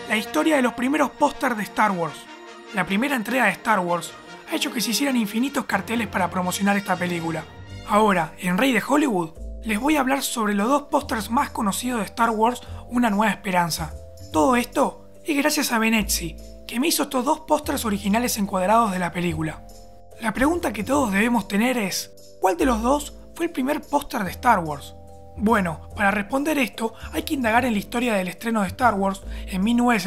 la historia de los primeros pósters de Star Wars. La primera entrega de Star Wars ha hecho que se hicieran infinitos carteles para promocionar esta película. Ahora, en Rey de Hollywood, les voy a hablar sobre los dos pósters más conocidos de Star Wars, Una Nueva Esperanza. Todo esto es gracias a Ben Etsy, que me hizo estos dos pósters originales encuadrados de la película. La pregunta que todos debemos tener es, ¿cuál de los dos fue el primer póster de Star Wars? Bueno, para responder esto hay que indagar en la historia del estreno de Star Wars en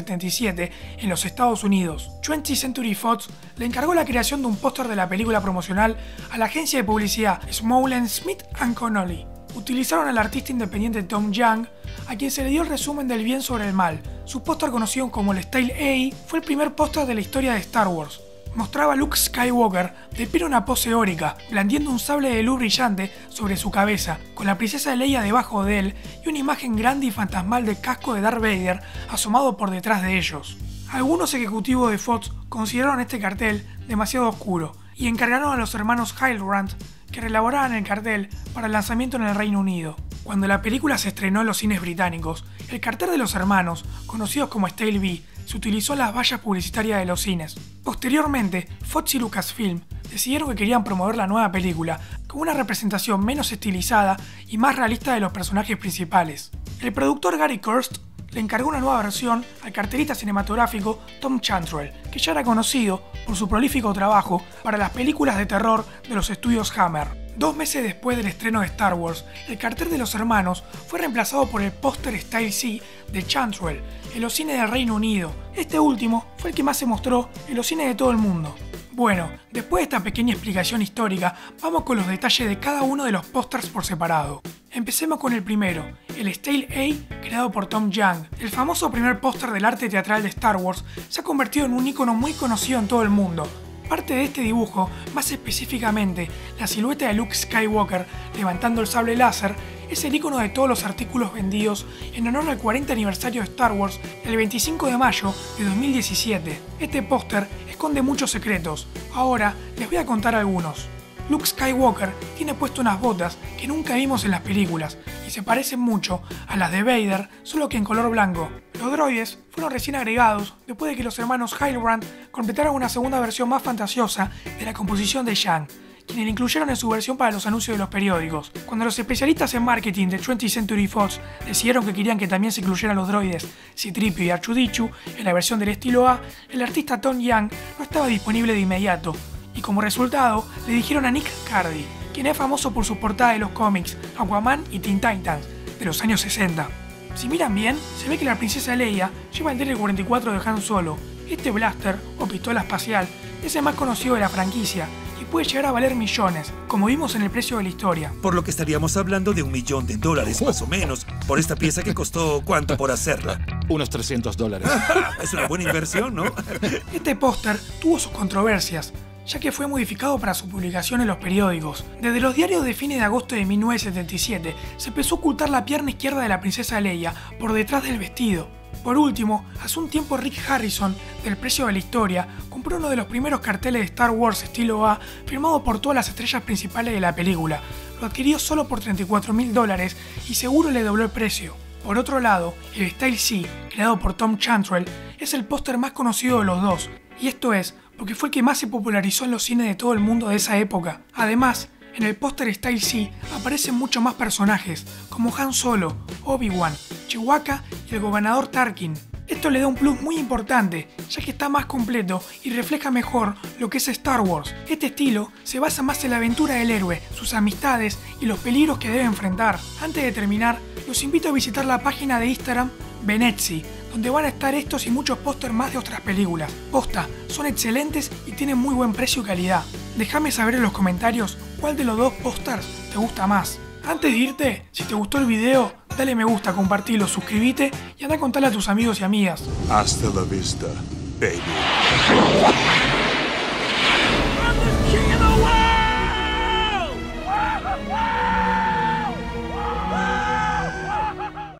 1977 en los Estados Unidos. 20th Century Fox le encargó la creación de un póster de la película promocional a la agencia de publicidad Smowlen Smith & Connolly. Utilizaron al artista independiente Tom Young, a quien se le dio el resumen del bien sobre el mal. Su póster, conocido como el Style A, fue el primer póster de la historia de Star Wars. Mostraba a Luke Skywalker de pie en una pose heroica, blandiendo un sable de luz brillante sobre su cabeza, con la princesa Leia debajo de él y una imagen grande y fantasmal del casco de Darth Vader asomado por detrás de ellos. Algunos ejecutivos de Fox consideraron este cartel demasiado oscuro y encargaron a los hermanos Hildebrand que reelaboraran el cartel para el lanzamiento en el Reino Unido. Cuando la película se estrenó en los cines británicos, el cartel de los hermanos, conocidos como Style B, se utilizó en las vallas publicitarias de los cines. Posteriormente, Fox y Lucasfilm decidieron que querían promover la nueva película con una representación menos estilizada y más realista de los personajes principales. El productor Gary Kurst le encargó una nueva versión al cartelista cinematográfico Tom Chantrell, que ya era conocido por su prolífico trabajo para las películas de terror de los estudios Hammer. 2 meses después del estreno de Star Wars, el cartel de los hermanos fue reemplazado por el póster Style C de Chantrell en los cines del Reino Unido. Este último fue el que más se mostró en los cines de todo el mundo. Bueno, después de esta pequeña explicación histórica, vamos con los detalles de cada uno de los pósters por separado. Empecemos con el primero, el Style A, creado por Tom Young. El famoso primer póster del arte teatral de Star Wars se ha convertido en un icono muy conocido en todo el mundo. Parte de este dibujo, más específicamente la silueta de Luke Skywalker levantando el sable láser, es el icono de todos los artículos vendidos en honor al 40 aniversario de Star Wars el 25 de mayo de 2017. Este póster esconde muchos secretos. Ahora les voy a contar algunos. Luke Skywalker tiene puesto unas botas que nunca vimos en las películas y se parecen mucho a las de Vader, solo que en color blanco. Los droides fueron recién agregados después de que los hermanos Hildebrand completaran una segunda versión más fantasiosa de la composición de Young, quienes la incluyeron en su versión para los anuncios de los periódicos. Cuando los especialistas en marketing de 20th Century Fox decidieron que querían que también se incluyeran los droides C-3PO y R2-D2 en la versión del estilo A, el artista Tom Young no estaba disponible de inmediato. Y como resultado, le dijeron a Nick Cardy, quien es famoso por su portada de los cómics Aquaman y Teen Titans de los años 60. Si miran bien, se ve que la princesa Leia lleva el DR-44 de Han Solo. Este blaster, o pistola espacial, es el más conocido de la franquicia y puede llegar a valer millones, como vimos en el precio de la historia. Por lo que estaríamos hablando de $1 millón más o menos, por esta pieza que costó ¿cuánto por hacerla? Unos $300. Es una buena inversión, ¿no? Este póster tuvo sus controversias, ya que fue modificado para su publicación en los periódicos. Desde los diarios de fines de agosto de 1977 se empezó a ocultar la pierna izquierda de la princesa Leia por detrás del vestido. Por último, hace un tiempo Rick Harrison, del precio de la historia, compró uno de los primeros carteles de Star Wars estilo A, firmado por todas las estrellas principales de la película. Lo adquirió solo por $34.000 y seguro le dobló el precio. Por otro lado, el Style C, creado por Tom Chantrell, es el póster más conocido de los dos, y esto es porque fue el que más se popularizó en los cines de todo el mundo de esa época. Además, en el póster Style C aparecen muchos más personajes, como Han Solo, Obi-Wan, Chewbacca y el gobernador Tarkin. Esto le da un plus muy importante, ya que está más completo y refleja mejor lo que es Star Wars. Este estilo se basa más en la aventura del héroe, sus amistades y los peligros que debe enfrentar. Antes de terminar, los invito a visitar la página de Instagram Ben Etsy, donde van a estar estos y muchos pósters más de otras películas. Posta, son excelentes y tienen muy buen precio y calidad. Déjame saber en los comentarios cuál de los dos pósters te gusta más. Antes de irte, si te gustó el video, dale me gusta, compartilo, suscríbete y anda a contarle a tus amigos y amigas. Hasta la vista, baby.